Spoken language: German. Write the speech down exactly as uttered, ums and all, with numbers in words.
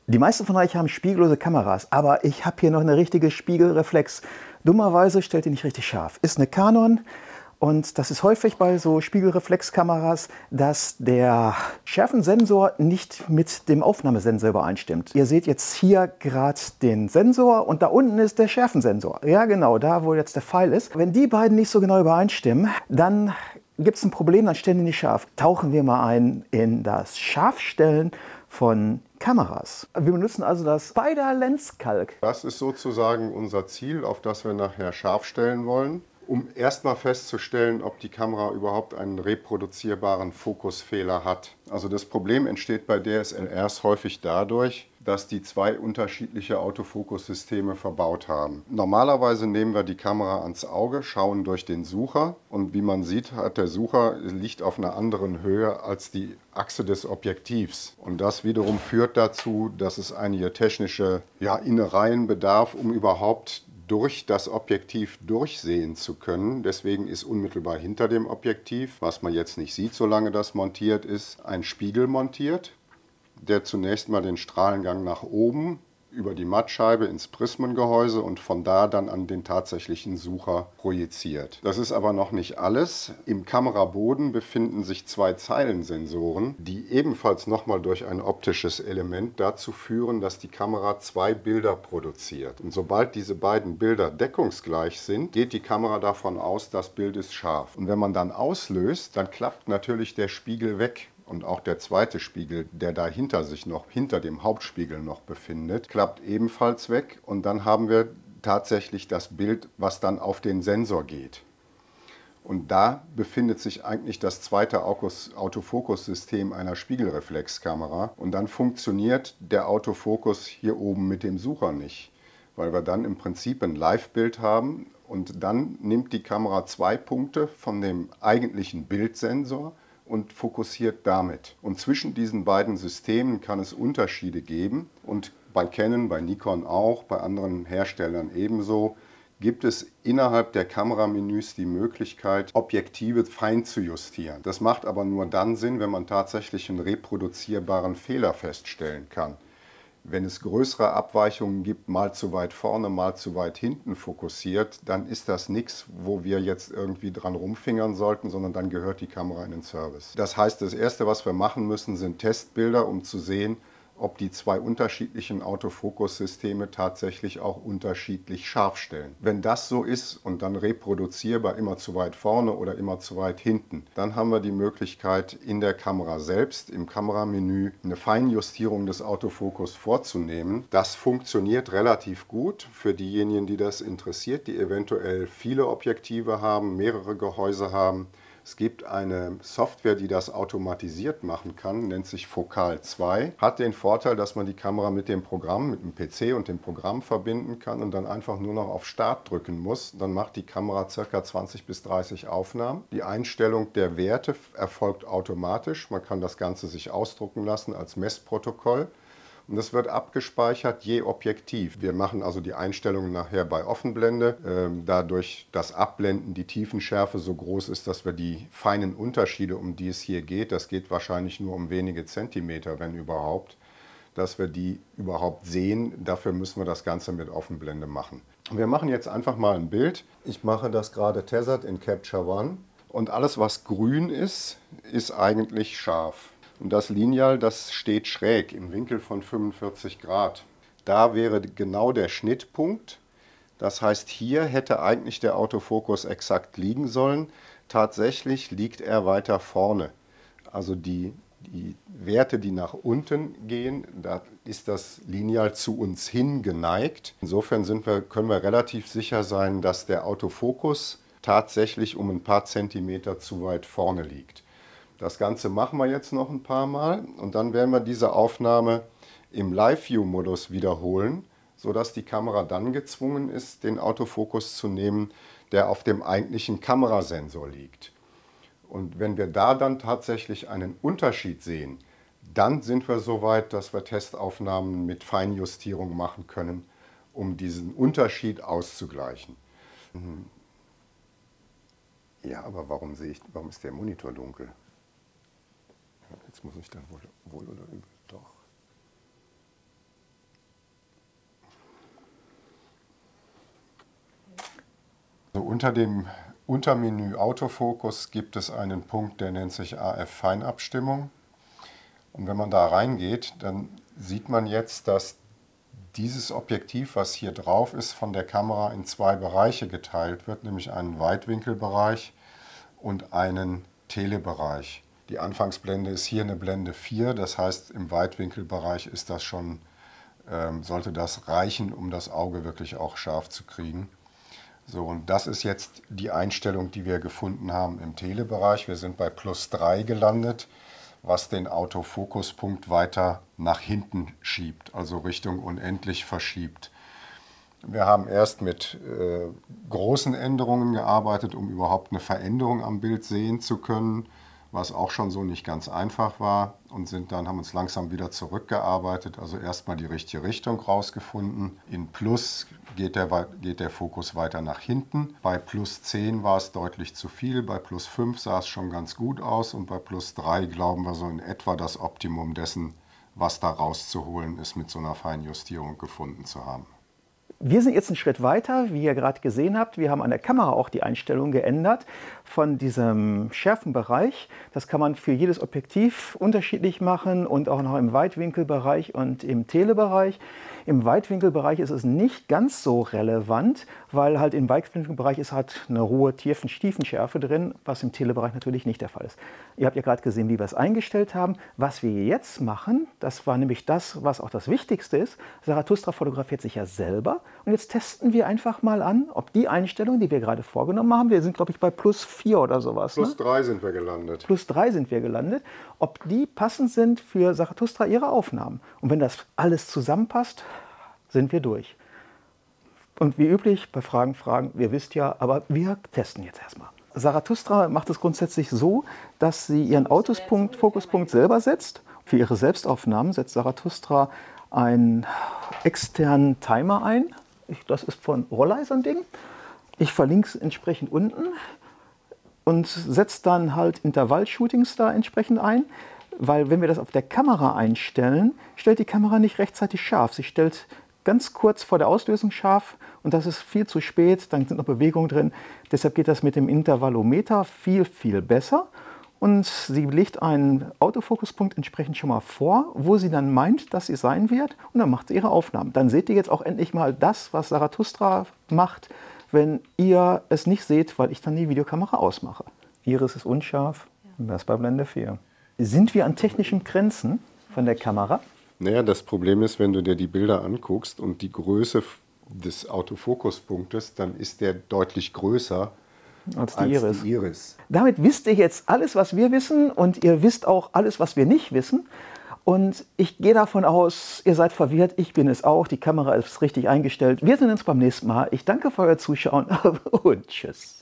Die meisten von euch haben spiegellose Kameras, aber ich habe hier noch eine richtige Spiegelreflex. Dummerweise stellt die nicht richtig scharf. Ist eine Canon und das ist häufig bei so Spiegelreflexkameras, dass der Schärfensensor nicht mit dem Aufnahmesensor übereinstimmt. Ihr seht jetzt hier gerade den Sensor und da unten ist der Schärfensensor. Ja genau, da wo jetzt der Pfeil ist. Wenn die beiden nicht so genau übereinstimmen, dann gibt es ein Problem, dann stellen die nicht scharf. Tauchen wir mal ein in das Scharfstellen von Kameras. Wir benutzen also das Spider-Lens-Kalk. Das ist sozusagen unser Ziel, auf das wir nachher scharf stellen wollen, um erstmal festzustellen, ob die Kamera überhaupt einen reproduzierbaren Fokusfehler hat. Also das Problem entsteht bei D S L Rs häufig dadurch, dass die zwei unterschiedliche Autofokussysteme verbaut haben. Normalerweise nehmen wir die Kamera ans Auge, schauen durch den Sucher und wie man sieht, hat der Sucher liegt auf einer anderen Höhe als die Achse des Objektivs. Und das wiederum führt dazu, dass es einige technische ja, Innereien bedarf, um überhaupt durch das Objektiv durchsehen zu können. Deswegen ist unmittelbar hinter dem Objektiv, was man jetzt nicht sieht, solange das montiert ist, ein Spiegel montiert, der zunächst mal den Strahlengang nach oben über die Mattscheibe ins Prismengehäuse und von da dann an den tatsächlichen Sucher projiziert. Das ist aber noch nicht alles. Im Kameraboden befinden sich zwei Zeilensensoren, die ebenfalls nochmal durch ein optisches Element dazu führen, dass die Kamera zwei Bilder produziert. Und sobald diese beiden Bilder deckungsgleich sind, geht die Kamera davon aus, das Bild ist scharf. Und wenn man dann auslöst, dann klappt natürlich der Spiegel weg. Und auch der zweite Spiegel, der da hinter sich noch, hinter dem Hauptspiegel noch befindet, klappt ebenfalls weg. Und dann haben wir tatsächlich das Bild, was dann auf den Sensor geht. Und da befindet sich eigentlich das zweite Autofokussystem einer Spiegelreflexkamera. Und dann funktioniert der Autofokus hier oben mit dem Sucher nicht, weil wir dann im Prinzip ein Live-Bild haben. Und dann nimmt die Kamera zwei Punkte von dem eigentlichen Bildsensor und fokussiert damit. Und zwischen diesen beiden Systemen kann es Unterschiede geben. Und bei Canon, bei Nikon auch, bei anderen Herstellern ebenso, gibt es innerhalb der Kameramenüs die Möglichkeit, Objektive fein zu justieren. Das macht aber nur dann Sinn, wenn man tatsächlich einen reproduzierbaren Fehler feststellen kann. Wenn es größere Abweichungen gibt, mal zu weit vorne, mal zu weit hinten fokussiert, dann ist das nichts, wo wir jetzt irgendwie dran rumfingern sollten, sondern dann gehört die Kamera in den Service. Das heißt, das Erste, was wir machen müssen, sind Testbilder, um zu sehen, ob die zwei unterschiedlichen Autofokussysteme tatsächlich auch unterschiedlich scharf stellen. Wenn das so ist und dann reproduzierbar immer zu weit vorne oder immer zu weit hinten, dann haben wir die Möglichkeit, in der Kamera selbst, im Kameramenü, eine Feinjustierung des Autofokus vorzunehmen. Das funktioniert relativ gut für diejenigen, die das interessiert, die eventuell viele Objektive haben, mehrere Gehäuse haben. Es gibt eine Software, die das automatisiert machen kann, nennt sich Focal zwei. Hat den Vorteil, dass man die Kamera mit dem Programm, mit dem P C und dem Programm verbinden kann und dann einfach nur noch auf Start drücken muss. Dann macht die Kamera ca. zwanzig bis dreißig Aufnahmen. Die Einstellung der Werte erfolgt automatisch. Man kann das Ganze sich ausdrucken lassen als Messprotokoll. Und das wird abgespeichert je Objektiv. Wir machen also die Einstellungen nachher bei Offenblende. Ähm, dadurch das Abblenden, die Tiefenschärfe so groß ist, dass wir die feinen Unterschiede, um die es hier geht, das geht wahrscheinlich nur um wenige Zentimeter, wenn überhaupt, dass wir die überhaupt sehen. Dafür müssen wir das Ganze mit Offenblende machen. Wir machen jetzt einfach mal ein Bild. Ich mache das gerade Tethered in Capture One. Und alles, was grün ist, ist eigentlich scharf. Und das Lineal, das steht schräg im Winkel von fünfundvierzig Grad. Da wäre genau der Schnittpunkt. Das heißt, hier hätte eigentlich der Autofokus exakt liegen sollen. Tatsächlich liegt er weiter vorne. Also die, die Werte, die nach unten gehen, da ist das Lineal zu uns hin geneigt. Insofern sind wir, können wir relativ sicher sein, dass der Autofokus tatsächlich um ein paar Zentimeter zu weit vorne liegt. Das Ganze machen wir jetzt noch ein paar Mal und dann werden wir diese Aufnahme im Live-View-Modus wiederholen, sodass die Kamera dann gezwungen ist, den Autofokus zu nehmen, der auf dem eigentlichen Kamerasensor liegt. Und wenn wir da dann tatsächlich einen Unterschied sehen, dann sind wir so weit, dass wir Testaufnahmen mit Feinjustierung machen können, um diesen Unterschied auszugleichen. Ja, aber warum sehe ich, warum ist der Monitor dunkel? Jetzt muss ich dann wohl, wohl oder übel, doch. Unter dem Untermenü Autofokus gibt es einen Punkt, der nennt sich A F Feinabstimmung. Und wenn man da reingeht, dann sieht man jetzt, dass dieses Objektiv, was hier drauf ist, von der Kamera in zwei Bereiche geteilt wird, nämlich einen Weitwinkelbereich und einen Telebereich. Die Anfangsblende ist hier eine Blende vier, das heißt, im Weitwinkelbereich ist das schon, ähm, sollte das reichen, um das Auge wirklich auch scharf zu kriegen. So, und das ist jetzt die Einstellung, die wir gefunden haben im Telebereich. Wir sind bei plus drei gelandet, was den Autofokuspunkt weiter nach hinten schiebt, also Richtung unendlich verschiebt. Wir haben erst mit äh, großen Änderungen gearbeitet, um überhaupt eine Veränderung am Bild sehen zu können, was auch schon so nicht ganz einfach war, und sind dann, haben uns langsam wieder zurückgearbeitet, also erstmal die richtige Richtung rausgefunden. In Plus geht der, geht der Fokus weiter nach hinten. Bei plus zehn war es deutlich zu viel, bei plus fünf sah es schon ganz gut aus und bei plus drei glauben wir so in etwa das Optimum dessen, was da rauszuholen ist, mit so einer Feinjustierung gefunden zu haben. Wir sind jetzt einen Schritt weiter, wie ihr gerade gesehen habt. Wir haben an der Kamera auch die Einstellung geändert von diesem Schärfenbereich. Das kann man für jedes Objektiv unterschiedlich machen und auch noch im Weitwinkelbereich und im Telebereich. Im Weitwinkelbereich ist es nicht ganz so relevant, weil halt im Weitwinkelbereich ist halt eine hohe Tiefen Tiefenschärfe drin, was im Telebereich natürlich nicht der Fall ist. Ihr habt ja gerade gesehen, wie wir es eingestellt haben. Was wir jetzt machen, das war nämlich das, was auch das Wichtigste ist. Zarathustra fotografiert sich ja selber. Und jetzt testen wir einfach mal an, ob die Einstellung, die wir gerade vorgenommen haben, wir sind glaube ich bei plus vier oder sowas. Plus ne? drei sind wir gelandet. Plus drei sind wir gelandet, ob die passend sind für Zarathustra ihre Aufnahmen. Und wenn das alles zusammenpasst, sind wir durch. Und wie üblich, bei Fragen, Fragen, ihr wisst ja, aber wir testen jetzt erstmal. Zarathustra macht es grundsätzlich so, dass sie ihren Autospunkt, Fokuspunkt selber setzt. Für ihre Selbstaufnahmen setzt Zarathustra einen externen Timer ein. Ich, das ist von Rollei so ein Ding. Ich verlinke es entsprechend unten und setze dann halt Intervall-Shootings da entsprechend ein. Weil wenn wir das auf der Kamera einstellen, stellt die Kamera nicht rechtzeitig scharf. Sie stellt ganz kurz vor der Auslösung scharf und das ist viel zu spät, dann sind noch Bewegungen drin. Deshalb geht das mit dem Intervallometer viel, viel besser. Und sie legt einen Autofokuspunkt entsprechend schon mal vor, wo sie dann meint, dass sie sein wird, und dann macht sie ihre Aufnahmen. Dann seht ihr jetzt auch endlich mal das, was Zarathustra macht, wenn ihr es nicht seht, weil ich dann die Videokamera ausmache. Iris ist unscharf, das bei Blende vier. Sind wir an technischen Grenzen von der Kamera? Naja, das Problem ist, wenn du dir die Bilder anguckst und die Größe des Autofokuspunktes, dann ist der deutlich größer als die, als Iris. die Iris. Damit wisst ihr jetzt alles, was wir wissen, und ihr wisst auch alles, was wir nicht wissen. Und ich gehe davon aus, ihr seid verwirrt, ich bin es auch, die Kamera ist richtig eingestellt. Wir sehen uns beim nächsten Mal. Ich danke für euer Zuschauen und tschüss.